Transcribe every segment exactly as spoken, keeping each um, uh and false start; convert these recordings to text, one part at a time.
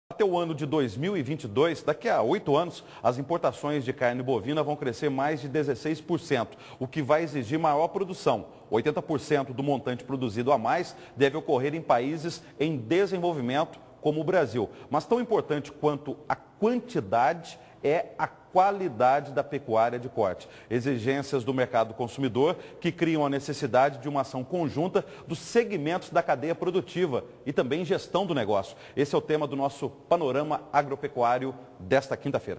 Até o ano de dois mil e vinte e dois, daqui a oito anos, as importações de carne bovina vão crescer mais de dezesseis por cento, o que vai exigir maior produção. oitenta por cento do montante produzido a mais deve ocorrer em países em desenvolvimento, como o Brasil. Mas tão importante quanto a quantidade é a qualidade da pecuária de corte. Exigências do mercado consumidor que criam a necessidade de uma ação conjunta dos segmentos da cadeia produtiva e também gestão do negócio. Esse é o tema do nosso Panorama Agropecuário desta quinta-feira.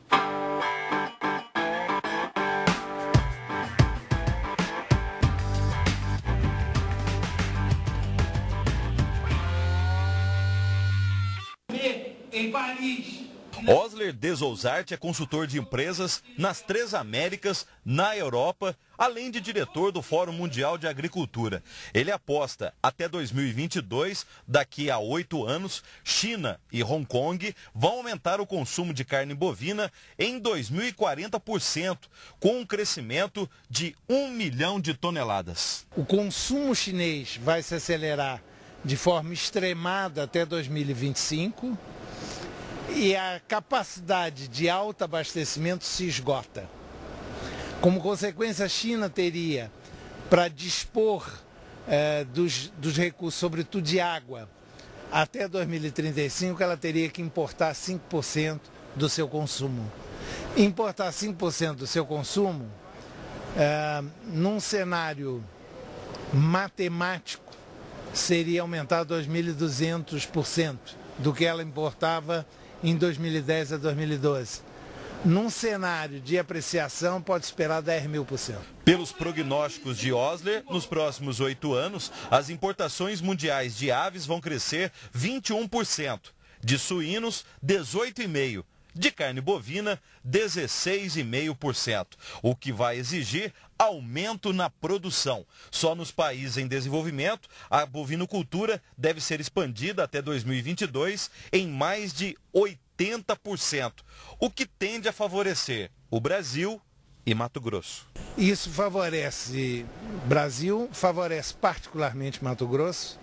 Em Paris. Osler Desouzart é consultor de empresas nas três Américas, na Europa, além de diretor do Fórum Mundial de Agricultura. Ele aposta, até dois mil e vinte e dois, daqui a oito anos, China e Hong Kong vão aumentar o consumo de carne bovina em dois mil e quarenta por cento, com um crescimento de um milhão de toneladas. O consumo chinês vai se acelerar de forma extremada até dois mil e vinte e cinco. E a capacidade de autoabastecimento se esgota. Como consequência, a China teria, para dispor eh, dos, dos recursos, sobretudo de água, até dois mil e trinta e cinco, ela teria que importar cinco por cento do seu consumo. Importar cinco por cento do seu consumo, eh, num cenário matemático, seria aumentar dois mil e duzentos por cento do que ela importava em dois mil e dez a dois mil e doze. Num cenário de apreciação, pode esperar dez mil por cento. Pelos prognósticos de Osler, nos próximos oito anos, as importações mundiais de aves vão crescer vinte e um por cento, de suínos, dezoito vírgula cinco por cento, de carne bovina, dezesseis vírgula cinco por cento, o que vai exigir aumento na produção. Só nos países em desenvolvimento, a bovinocultura deve ser expandida até dois mil e vinte e dois em mais de oitenta por cento, o que tende a favorecer o Brasil e Mato Grosso. Isso favorece o Brasil, favorece particularmente Mato Grosso,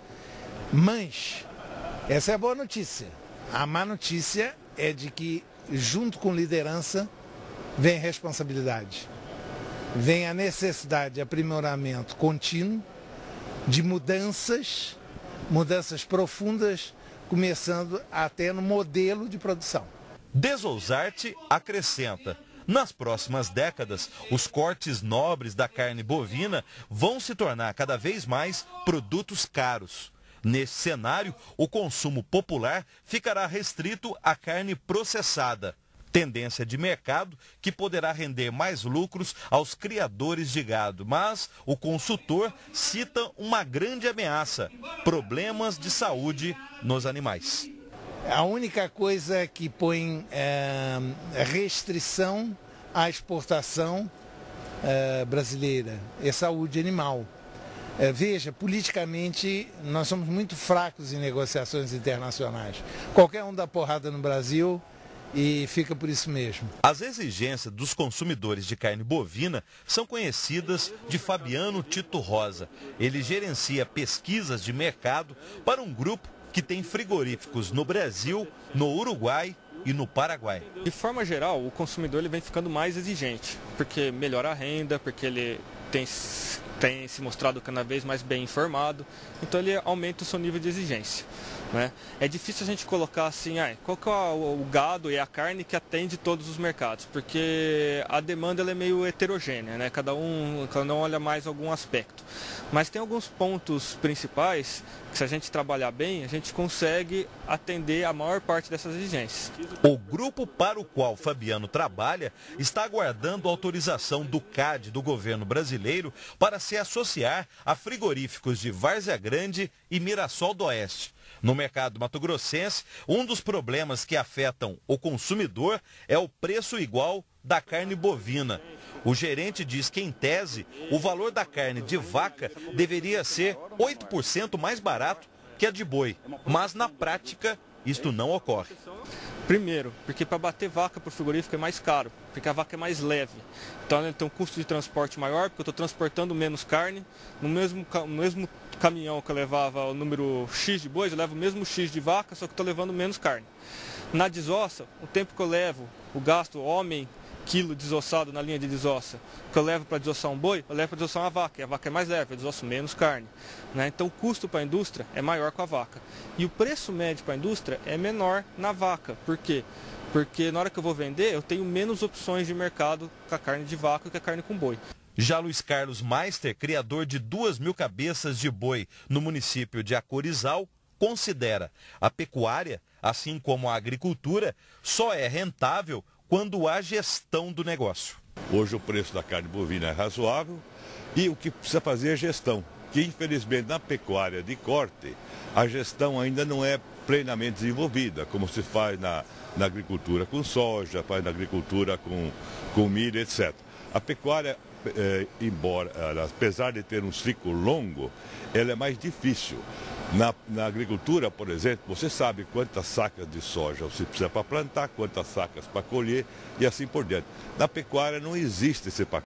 mas essa é a boa notícia. A má notícia é de que, junto com liderança, vem responsabilidade. Vem a necessidade de aprimoramento contínuo, de mudanças, mudanças profundas, começando até no modelo de produção. Desouzart acrescenta: nas próximas décadas, os cortes nobres da carne bovina vão se tornar cada vez mais produtos caros. Nesse cenário, o consumo popular ficará restrito à carne processada. Tendência de mercado que poderá render mais lucros aos criadores de gado. Mas o consultor cita uma grande ameaça: problemas de saúde nos animais. A única coisa que põe é, restrição à exportação é, brasileira é saúde animal. É, veja, politicamente nós somos muito fracos em negociações internacionais. Qualquer um dá porrada no Brasil e fica por isso mesmo. As exigências dos consumidores de carne bovina são conhecidas de Fabiano Tito Rosa. Ele gerencia pesquisas de mercado para um grupo que tem frigoríficos no Brasil, no Uruguai e no Paraguai. De forma geral, o consumidor ele vem ficando mais exigente, porque melhora a renda, porque ele tem, tem se mostrado cada vez mais bem informado, então ele aumenta o seu nível de exigência. Né? É difícil a gente colocar assim, ah, qual que é o gado e a carne que atende todos os mercados, porque a demanda ela é meio heterogênea, né? cada, um, cada um olha mais algum aspecto. Mas tem alguns pontos principais que, se a gente trabalhar bem, a gente consegue atender a maior parte dessas exigências. O grupo para o qual Fabiano trabalha está aguardando autorização do C A D do governo brasileiro para se associar a frigoríficos de Várzea Grande e Mirassol do Oeste. No mercado mato-grossense, um dos problemas que afetam o consumidor é o preço igual da carne bovina. O gerente diz que, em tese, o valor da carne de vaca deveria ser oito por cento mais barato que a de boi, mas na prática isto não ocorre. Primeiro, porque para bater vaca para o frigorífico é mais caro, porque a vaca é mais leve. Então ela tem um custo de transporte maior, porque eu estou transportando menos carne no mesmo, no mesmo caminhão que eu levava o número X de bois, eu levo o mesmo X de vaca, só que estou levando menos carne. Na desossa, o tempo que eu levo, o gasto homem, quilo desossado na linha de desossa, que eu levo para desossar um boi, eu levo para desossar uma vaca, e a vaca é mais leve, eu desosso menos carne. Né? Então o custo para a indústria é maior com a vaca. E o preço médio para a indústria é menor na vaca. Por quê? Porque na hora que eu vou vender, eu tenho menos opções de mercado com a carne de vaca que a carne com boi. Já Luiz Carlos Meister, criador de duas mil cabeças de boi no município de Acorizal, considera a pecuária, assim como a agricultura, só é rentável quando há gestão do negócio. Hoje o preço da carne bovina é razoável e o que precisa fazer é gestão, que infelizmente na pecuária de corte a gestão ainda não é plenamente desenvolvida, como se faz na, na agricultura com soja, faz na agricultura com, com milho, etcétera. A pecuária, é, embora, apesar de ter um ciclo longo, ela é mais difícil. Na, na agricultura, por exemplo, você sabe quantas sacas de soja você precisa para plantar, quantas sacas para colher e assim por diante. Na pecuária não existe esse pacote.